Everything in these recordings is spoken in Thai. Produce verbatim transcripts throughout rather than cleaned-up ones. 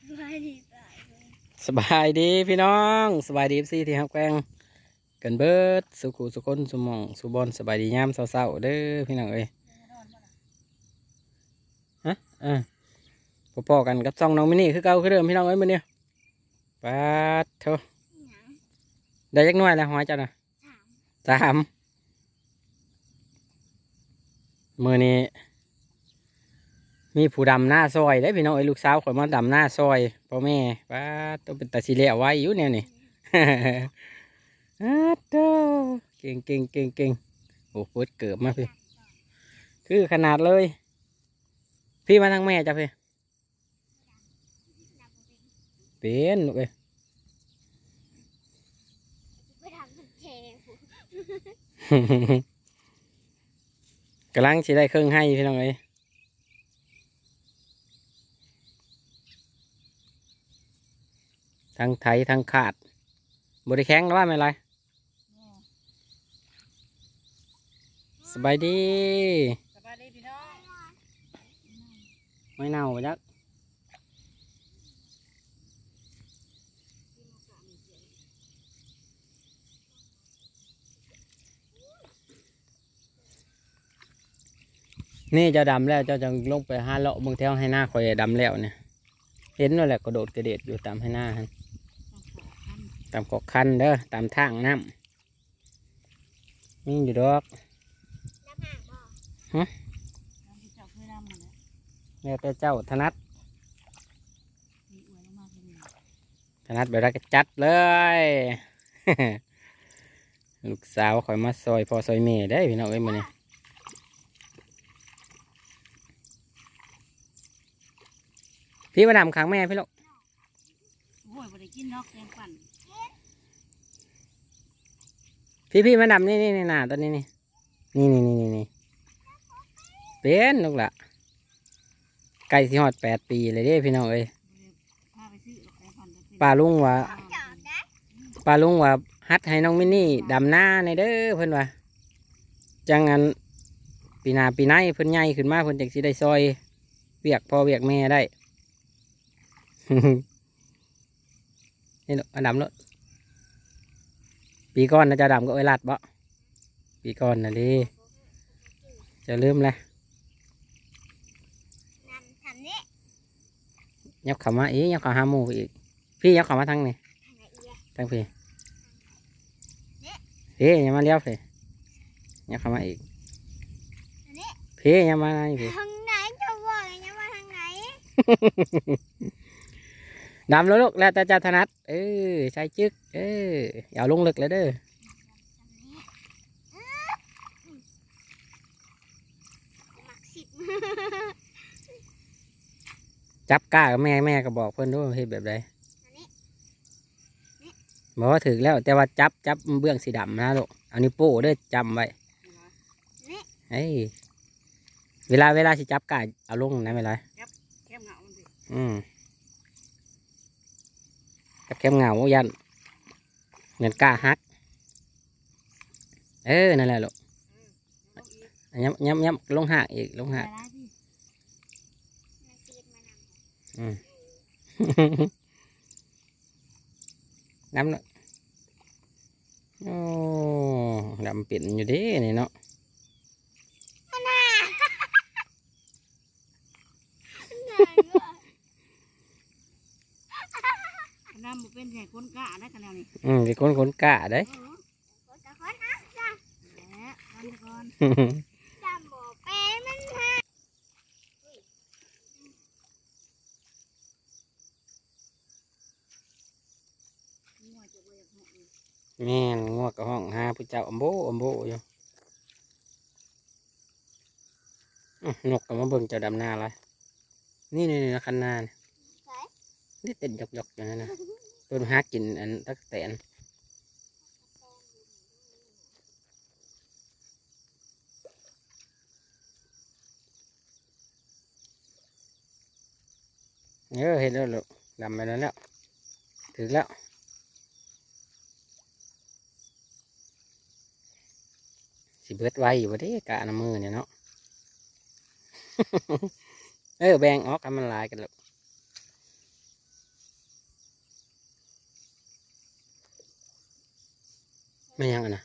สบายดีสบายดีพี่น้องสบายดีซีที่ฮักแกงกันเบิดสุขุสุคนสุมองสุบอนสบายดียามเศร้าๆเด้อพี่น้องเอ้ยฮะอ่าพอๆกันกับซองน้องมินี่คือเก่าคือเดิมพี่น้องเอ้ยมื้อนี้ปัดเถอะได้ยักหน่วยแล้วหอยจ้ะนะสามมื้อนี้มีผู้ดำหน้าซอยได้พี่น้องไอ้ลูกสาวข่อยมาดำหน้าซอยพ่อแม่ป้าต้องเป็นตาสีเหลวไว้อยู่เนี่ยนี่ อ้าโตเก่งเก่งเก่งเก่งโอ้โหเกิดมาพี่คือขนาดเลยพี่มาทางแม่จ้ะพี่เป็นลูกเอ้ย กำลังสิได้เครื่องให้พี่น้องเอ้ยทั้งไถทั้งขาดบริแข็งหรือว่าไม่ไรสบายดีสบายดีพี่น้องไม่เน่าไปจักนี่เจ้าดำแล้วเจ้าจะลงไปหาเลาะเมืองแถวให้หน้าคอยดำแล้วเนี่ยเห็นนั่นแหละกระโดดกระเด็ดอยู่ตามให้หน้าฮะตามกอกคันเด้อตามทางน้ำมีอยู่ดอกฮะเนี่ยแต่เจ้าธนัดธนัดแบบนั้นก็จัดเลย ลูกสาวคอยมาซอยพอซอยเมย์ได้พี่น้องเอ้ยมื้อนี้พี่มาดำขังแม่พี่ลูกโอ้ยบ่ได้กินนกแกงปั่นพี่พี่มาดำนี่นี่นี่นาตอนนี้นี่นี่นี่นี่นี่นี่เป็นลูกละไก่สิฮอดแปดปีเลยเด้พี่น้องเอ้ยป้าลุงว่าป้าลุงว่าฮัดให้น้องมินนี่ดำหน้าในเด้อเพิ่นว่าจังงั้นปีหน้าปีไหนเพิ่นใหญ่ขึ้นมาเพิ่นจังสิได้ซอยเวียกพ่อเวียกแม่ได้ นี่ลูกดำลูกปีก้อนนะจะดำก็เอ้ยลัดบ่ปีก้อนนะดิจะลืมเลยยับเข้ามาอีกยับเข้าหาหมูอีกพี่ยับเข้ามาทางนี่ทางพี่พี่ยับมาเลี้ยวพี่ยับเข้ามาอีกพี่ยับมาไหนพี่ทางไหนจะบอกยังมาทางไหนดำแล้วลูกแล้วแต่จะถนัดเออใช้จึกเอออย่าลงลึกเลยเด้อจับก้ากับแม่แม่ก็บอกเพื่อนด้วยเฮ็ดแบบไรบอกว่าถึงแล้วแต่ว่าจับจับเบื้องสีดำนะลูกเอานิ้วโป้เด้อจำไว้เฮ้ยเวลาเวลาสิจับก้าเอาลงนะไม่ไรอืมกับแคมเงายันเงินกล้าฮักเออนั่นแหละลูกย้ำย้ำย้ำลงหักอีกลงหักอืม น้ำเนาะโอ้ดำเปลี่ยนอยู่ดินี่เนาะน้ำบุเป็นแห่คนกะนะกันแล้วนี่อืมเป็นคนคนกะได้แม่นงวกกับห้องหาผู้เจ้าอมโบอมโบอยู่นกกับมาเบิ่งเจ้าดำนาอะไรนี่นี่นี่คันนานี่เต้นหยอกหยอกอย่างนั้นนะต้นหากินอันตักแตนเออเห็นแล้วลูกดำไปแล้วแล้วถึงแล้วสิเบิดไว้อยู่ว่าเด้กะน้ำมือเนี่ยเนาะ เออแบ่งออกกันมันลายกันลูกไม่ยังอ่ะนะ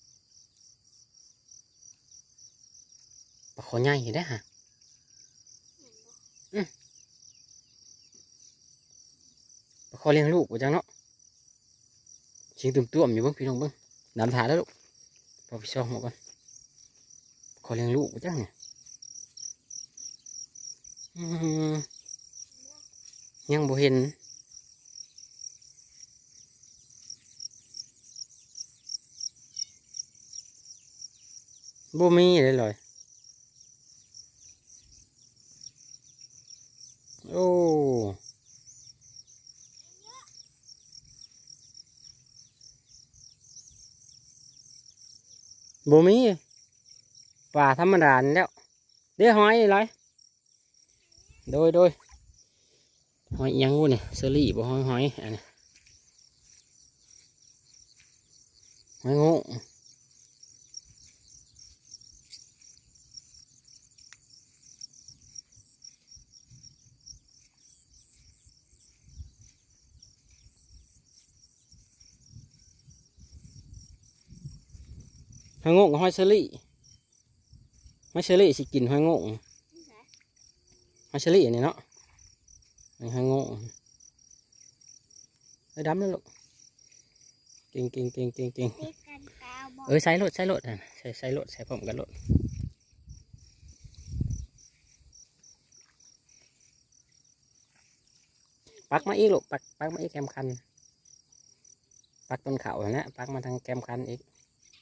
ปลาคอใหญ่เห็นได้ฮะอืมปลาคอเลี้ยงลูกว่าจังเนาะชิงตุ่มต้วมอยู่เบ้างพี่น้องเบ้างน้ำถาแล้วลูกพอพี่ช่องหมดก่อนปลาคอเลี้ยงลูกว่าจังเนี่ยอืมยังบ่เห็นบ่มีเลยเลยโอ้บ่มีป่าธรรมดานี่แล้วเดี๋ยวหอยเลยโดยโดยหอยอิหยังงูเนี่ยเซอรี่บ่หอยหอยอันนี้หอยงูหอยงูกับหอยเซอรี่หอยเชอรี่สิกินหอยโง่หอยเชอรี่อันนี้เนาะหอยโง่ไอ้ดำนั่นลูกเก่งเก่งเก่งเก่งเก่งเออใส่รถใส่รถใส่ใส่รถใส่ผมกันรถปักมาอีกลูกปักปักมาอีกแกมคันปักต้นเขาเนะปักมาทางแกมคันอีก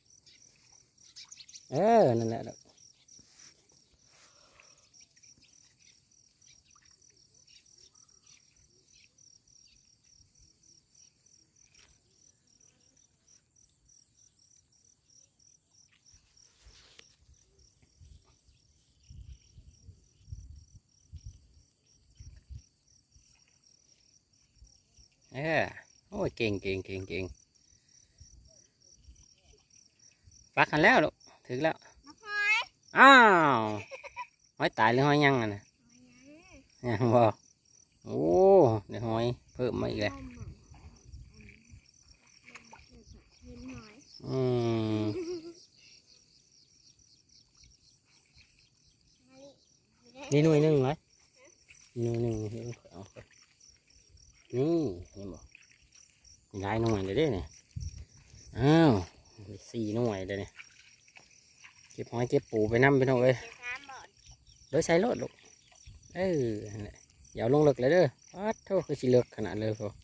เออนั่นแหละเออโอ้ยเก่งเก่งเก่งเก่งปักกันแล้วลูกถึงแล้วอ้าวหอยตายหรือหอยยังอ่ะนะยังบ่โอ้เดี๋ยวหอยเพิ่มมาอีกเลยอืมนี่หน่วยหนึ่งไหมหน่วยหนึ่งนี่เอาไปนี่นี่บอกย้ายหน่วยเลยเด้เนี่ยอ้าวสี่หน่วยเลยเนี่ยเก็บหอยเก็บปูไปน้ำไปน้องเอ้ยโดยใช้รถลูกเอออย่าลงเลิกเลยเด้ออ้าวโทษคือสิเลิกขนาดเลยพอ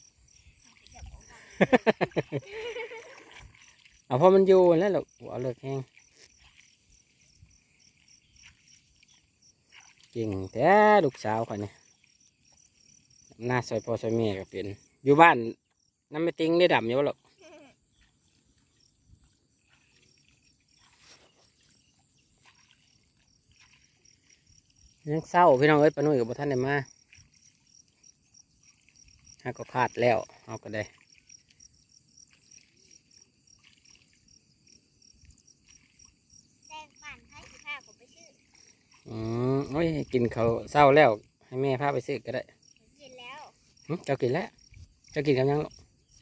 เอาพอมันอยู่แล้วลูกเอาเลิกแห้งเก่งแท้ลูกสาวคนนี้หน้าซอยพ่อซอยแม่ก็เป็นอยู่บ้านน้ำไม่ติ้งได้ดำอยู่หรอกยังเศร้าพี่น้องเอ้ยปนุ่ยกับท่านได้มาฮะก็ขาดแล้วเอาก็ได้อืมโอ้ยกินเขาเศร้าแล้วให้แม่พาไปซื้อก็ได้กินแล้วเจ้ากินแล้วเจ้ากินกันยังลูก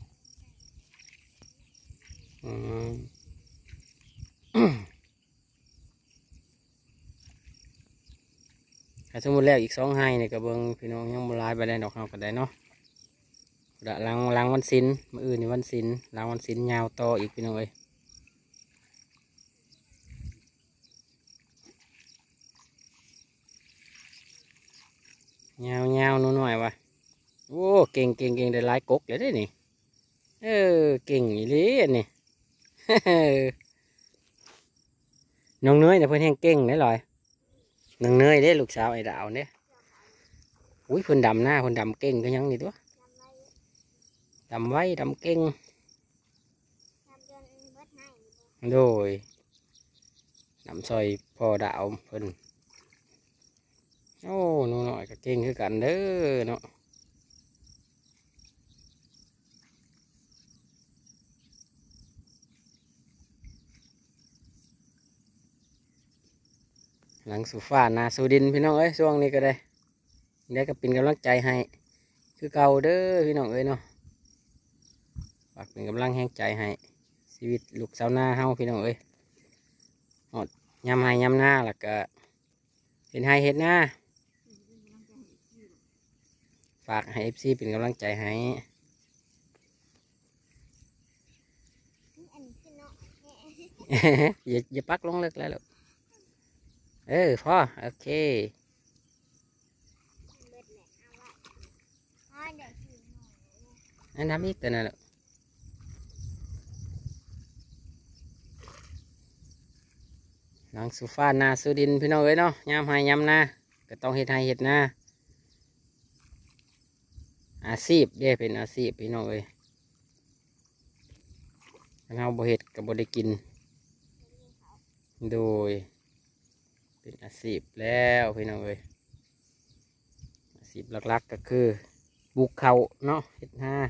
อืมถ้าสมมติแล้วอีกสองให้เนี่ยกระเบิงพี่น้องยังบลายไปได้ดอกเขาก็ได้เนาะละล้างล้างวันศิลมื้ออื่นนี่วันศิลล้างวันศิลยาวต่ออีกพี่น้องเอ้ยยาวยาวหน่อยว่ะโอ้เก่งเก่งเก่งได้หลายกกเลยได้นี่เออเก่งอีหลีอันนี้ น้องเนยเนี่ยเพิ่นแห้งเก่งได้ลอยน้องเนยได้ลูกสาวไอ้ดาวเนี่ยอุ้ยเพิ่นดำหน้าเพิ่นดำเก่งก็ยังนี่ตัวดำไว้ดำเก่งโดยดำซอยพอดาวเพิ่นโอ้หนูหน่อยก็เก่งคือกันเด้อเนาะหลังสู่ฟ้านาสู่ดินพี่น้องเอ้ยช่วงนี้ก็ได้เดี๋ยวก็เป็นกำลังใจให้คือเก่าเด้อพี่น้องเอ้ยเนาะฝากเป็นกำลังแห่งใจให้ชีวิตลูกสาวนาเฮาพี่น้องเอ้ยหอดยำให้ยำหน้าแล้วก็เห็นให้เห็ดหน้าฝากให้เอฟซีเป็นกำลังใจให้ อย่าอย่าปักลงเลิกแล้วลูกเออพอโอเคอันทำอีกตัวนั่นลูกหลังสุฟ้านาสุดินพี่น้องเอ้ยเนาะยำให้ยำหน้าก็ต้องเฮ็ดให้เฮ็ดหน้าอาชีพเด้เป็นอาชีพพี่น้องเอ้ยถ้าเราบ่เฮ็ดก็บ่ได้กินโดยเป็นอาชีพแล้วพี่น้องเอ้ยอาชีพหลักๆก็คือบุกเขาเนาะเฮ็ดหน้า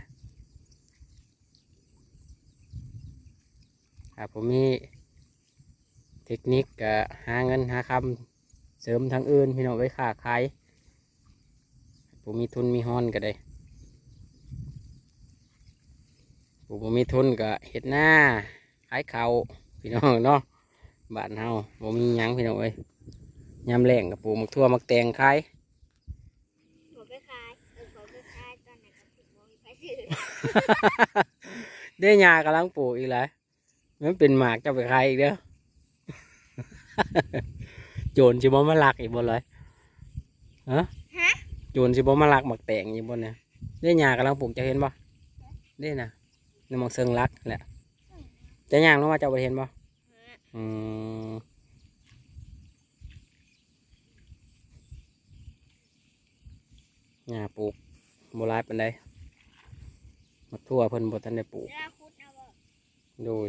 ครับผมมีเทคนิคก็หาเงินหาคำเสริมทางอื่นพี่น้องเอ้ยค้าขายผมมีทุนมีฮ้อนก็ได้ผมมีทุนก็เฮ็ดหน้าขายเขาพี่น้องเนาะบ้านเฮาบ่มีหยังพี่น้องเอ้ยยามแรงกับปลูกมักทั่วมักแตงขายผมไปขายเออผมไปขายตอนไหนก็ถึงบ่มีใครซื้อได้ยากำลังปลูกอีกแล้วมันเป็นหมากจะไปขายอีกเด้อ โจรสิบ่มาลักอีกบ่เลยฮะโจรสิบ่มาลักหมักแตงอีกบ่เนี่ยได้ยากำลังปลูกจะเห็นบ่ได้นะนี่มักเซิงลักแหละจะย่างลงมาเจ้าบ่เห็นบ่อืมหญ้าปลูกบ่หลายปานใดมักทั่วเพิ่นบ่ทันได้ปลูกโดย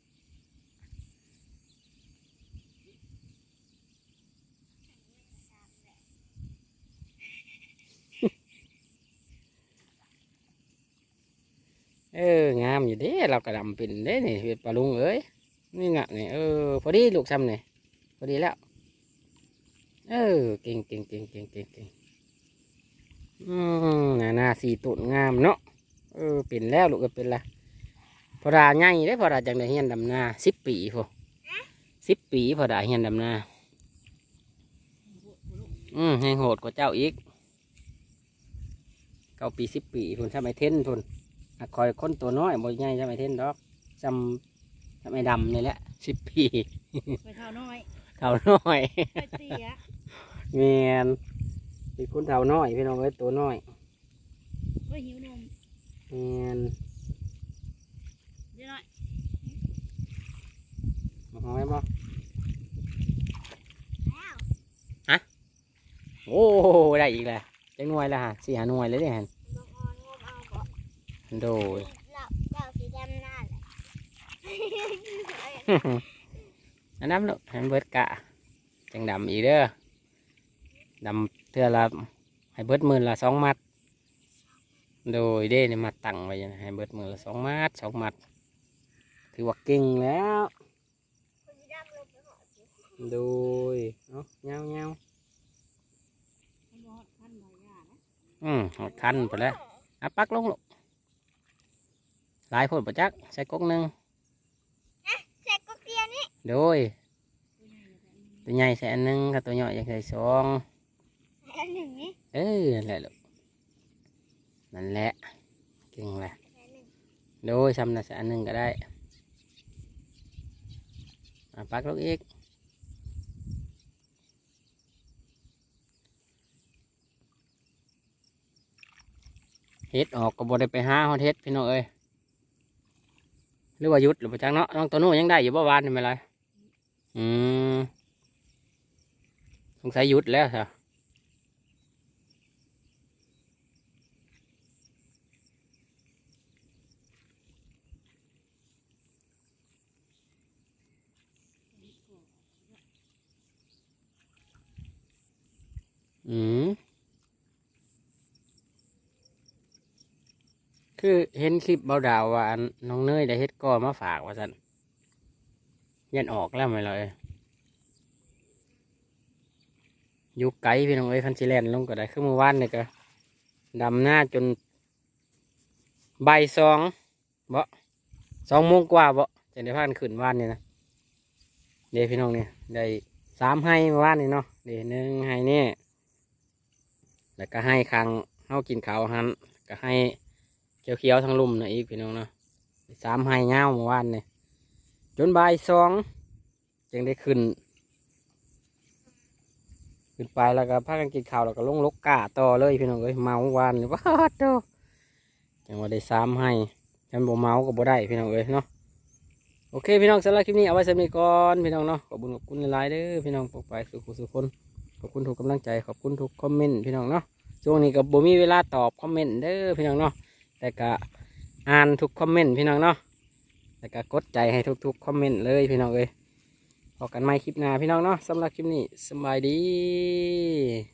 เอองามอยู่เด้เรากระดำเป็นเด้นี่เป็นปลาลุงเอ้ยนี่งะนี่เออพอดีลูกซ้ำนี่พอดีแล้วเออเก่งเก่งเก่งเก่งเก่งเก่งอืมหน้าหน้าสีตุ่นงามเนาะเออเป็นแล้วลูกก็เป็นละพอดาใหญ่ได้พอดาจังได้เฮียนดำนาสิบปีพอสิบปีพอดาเฮียนดำนาอืมแหงโหดกว่าเจ้าอีกเก้าปีสิบปีพุ่นทำไมเท่นพุ่นคอยคนตัวน้อยบ่ใหญ่ทำไมเท่นดอกจำทำไมดำนี่แหละสิบปีไปเท่าน้อยเท่าน้อยไปเสียเมียนเป็นคนเท่าน้อยพี่น้องเอ้ยตัวน้อยก็หิวนมเมียนเดี๋ยวหน่อยมาหอยบ่ฮะโอ้ได้อีกแล้วจังหน่วยแล้วฮะสี่หาหน่วยเลยเนี่ยฮะโดยอันนั้นลูกให้เบิดกะจังดำอีกเด้อดำเท่าละให้เบิดมือละสองมัดโดยเด้ในมัดตั้งไว้ให้เบิดมือละสองมัดสองมัดถือว่าเก่งแล้วโดยเนาะเงาเงาอืมหอดคันไปแล้วอ่ะปักลงลูกหลายคนประจักใส่ก๊กหนึ่งใส่กุ๊กเดียวนี่โดยตัวใหญ่ใส่อันหนึงกับตัวย่อยยังใส่สองอันหนึ่งนี่เออนั่นแหละลูกนั่นแหละเก่งแหละโดยทำน่ะใส่อันหนึงก็ได้อ่ะปักลูกอีกเฮ็ดออกก็บ่ได้ไปหาฮอดเฮ็ดพี่น้องเอ้ยหรือว่าหยุดหรือเปล่าจังเนาะน้องตัวนู้นยังได้อยู่บ่วานนี่ไม่ไรอืมสงสัยหยุดแล้วใช่อืมคือเห็นคลิปเบาดาวว่าน้องเนยได้เฮ็ดก้อมาฝากว่าสันยันออกแล้วไหมเลยอยู่ไกลพี่น้องเอ้ยคันซิแลนลงก็ได้คือเมื่อวานนี่ก็ดำหน้าจนใบสองบ่สองโมงกว่าบ่จังได้พากันขึ้นว่านนี่นะเดี๋ยวพี่น้องเนี่ยได้สามให้เมื่อวานนี่เนาะเดี๋ยวหนึ่งให้เนี่ยแล้วก็ให้ครั้งเฮากินข้าวหันก็ให้เขียวๆทั้งลุ่มนะอีกพี่น้องเนาะสามให้เงาเมื่อวานนี่จนบ่ายสองจึงได้ขึ้นขึ้นไปแล้วก็พากันกินข้าวแล้วก็ลงลกกาต่อเลยพี่น้องเอ้ยเมาวานว้าโตจังว่าได้สามให้ฉันบ่เมาก็บ่ได้พี่น้องเอ้ยเนาะโอเคพี่น้องสำหรับคลิปนี้เอาไว้สำหรับก่อนพี่น้องเนาะขอบคุณขอบคุณหลายๆเด้อพี่น้องปกไปสุขสุขคนขอบคุณทุกกำลังใจขอบคุณทุกคอมเมนต์พี่น้องเนาะช่วงนี้ก็บ่มีเวลาตอบคอมเมนต์เด้อพี่น้องเนาะแต่ก็อ่านทุกคอมเมนต์พี่น้องเนาะแต่ก็กดใจให้ทุกๆคอมเมนต์เลยพี่น้องเอ้ยพบกันใหม่คลิปหน้าพี่น้องเนาะสำหรับคลิปนี้สบายดี